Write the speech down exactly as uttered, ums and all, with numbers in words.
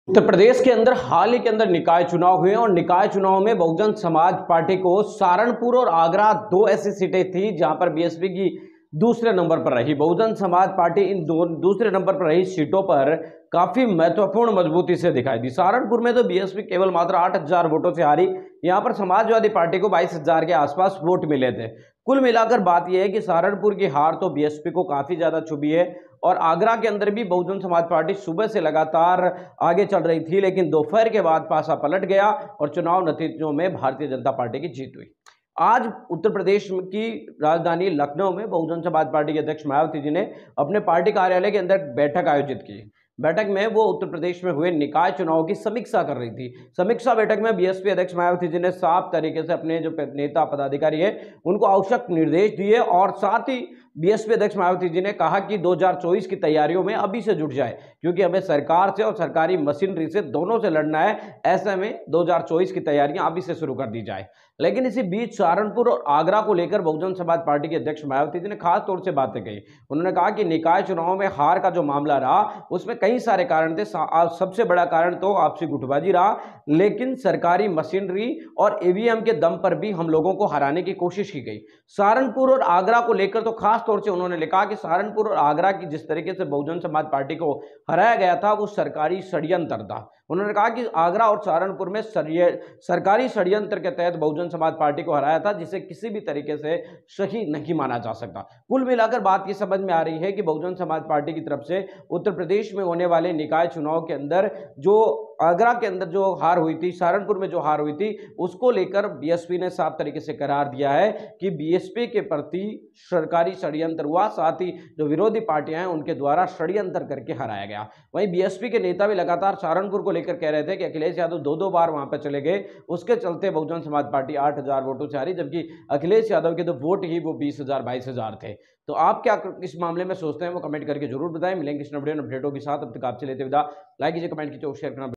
उत्तर प्रदेश के अंदर हाल ही के अंदर निकाय चुनाव हुए और निकाय चुनाव में बहुजन समाज पार्टी को सहारनपुर और आगरा दो ऐसी सीटें थी जहां पर बीएसपी की दूसरे नंबर पर रही। बहुजन समाज पार्टी इन दो दूसरे नंबर पर रही सीटों पर काफी महत्वपूर्ण मजबूती से दिखाई दी। सहारनपुर में तो बीएसपी केवल मात्र आठ हजार वोटों से हारी। यहां पर समाजवादी पार्टी को बाईस हजार के आसपास वोट मिले थे। कुल मिलाकर बात यह है कि सहारनपुर की हार तो बीएसपी को काफी ज्यादा चुभी है और आगरा के अंदर भी बहुजन समाज पार्टी सुबह से लगातार आगे चल रही थी, लेकिन दोपहर के बाद पासा पलट गया और चुनाव नतीजों में भारतीय जनता पार्टी की जीत हुई। आज उत्तर प्रदेश की राजधानी लखनऊ में बहुजन समाज पार्टी के अध्यक्ष मायावती जी ने अपने पार्टी कार्यालय के अंदर बैठक आयोजित की। बैठक में वो उत्तर प्रदेश में हुए निकाय चुनाव की समीक्षा कर रही थी। समीक्षा बैठक में बीएसपी अध्यक्ष मायावती जी ने साफ तरीके से अपने जो नेता पदाधिकारी है उनको आवश्यक निर्देश दिए और साथ ही बीएसपी अध्यक्ष मायावती जी ने कहा कि दो हज़ार चौबीस की तैयारियों में अभी से जुट जाए, क्योंकि हमें सरकार से और सरकारी मशीनरी से दोनों से लड़ना है। ऐसे में दो हज़ार चौबीस की तैयारियां अभी से शुरू कर दी जाए। लेकिन इसी बीच सहारनपुर और आगरा को लेकर बहुजन समाज पार्टी के अध्यक्ष मायावती जी ने खास तौर से बातें कही। उन्होंने कहा कि निकाय चुनाव में हार का जो मामला रहा उसमें कई सारे कारण थे। सबसे बड़ा कारण तो आपसी गुटबाजी रहा, लेकिन सरकारी मशीनरी और ईवीएम के दम पर भी हम लोगों को हराने की कोशिश की गई। सहारनपुर और आगरा को लेकर तो खास तौर से उन्होंने लिखा कि सहारनपुर और आगरा की जिस तरीके से बहुजन समाज पार्टी को हराया गया था वो सरकारी षड्यंत्र था। उन्होंने कहा कि आगरा और सहारनपुर में सरकारी षड्यंत्र के तहत बहुजन समाज पार्टी को हराया था, जिसे किसी भी तरीके से सही नहीं माना जा सकता। कुल मिलाकर बात यह समझ में आ रही है कि बहुजन समाज पार्टी की तरफ से उत्तर प्रदेश में होने वाले निकाय चुनाव के अंदर जो आगरा के अंदर जो हार हुई थी, सहारनपुर में जो हार हुई थी, उसको लेकर बीएसपी ने साफ तरीके से करार दिया है कि बीएसपी के प्रति सरकारी षड्यंत्र हुआ, साथ ही जो विरोधी पार्टियां हैं उनके द्वारा षड्यंत्र करके हराया गया। वहीं बीएसपी के नेता भी लगातार सहारनपुर को लेकर कह रहे थे कि अखिलेश यादव दो दो बार वहां पर चले गए, उसके चलते बहुजन समाज पार्टी आठ हजार वोटों से हारी, जबकि अखिलेश यादव के तो वोट ही वो बीस हजार बाईस हजार थे। तो आप क्या इस मामले में सोचते हैं वो कमेंट करके जरूर बताएं। मिलेंगे इस वीडियो अपडेटों के साथ, अब तक आपसे लेते विदा। लाइक कीजिए, कमेंट कीजिए और शेयर करना